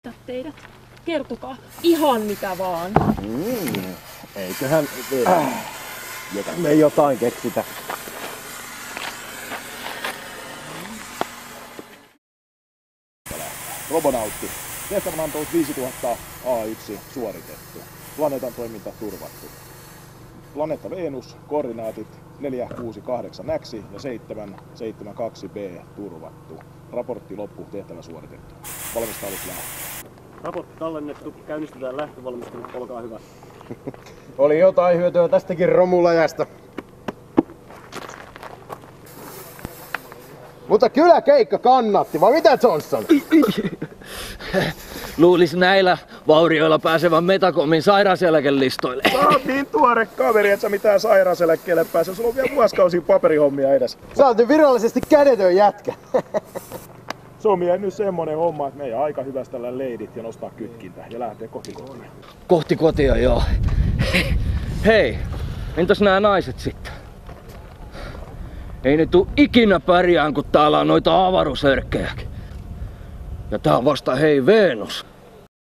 teidät. Kertokaa ihan mitä vaan. Eiköhän me jotain keksitä. Robonautti. Tehtävän on 5000 A1 suoritettu. Planeetan toiminta turvattu. Planeetta Venus, koordinaatit 468 X ja 772 B turvattu. Raportti loppu, tehtävä suoritettu. Valmistaudut lähtee. Raportti tallennettu, käynnistetään lähtövalmistelu, olkaa hyvä. Oli jotain hyötyä tästäkin romulajasta. Mutta kyllä keikka kannatti, vai mitä Johnson? Luulis näillä vaurioilla pääsevän Metacomin sairauseläkelistoille. Sä oot niin tuore kaveri, et sä mitään sairauseläkkeelle pääse. Sulla on vielä vuosikausia paperihommia edes. Sä oot virallisesti kädetön jätkä. Se on nyt semmonen homma, että meidän aika hyvästellä leidit ja nostaa kytkintä ja lähtee kohti kotia. Kohti kotia, joo. Hei, entäs nämä naiset sitten? Ei ne tuu ikinä pärjään, kun täällä on noita avaruusörkkejäkin. Ja tää on vasta hei Venus.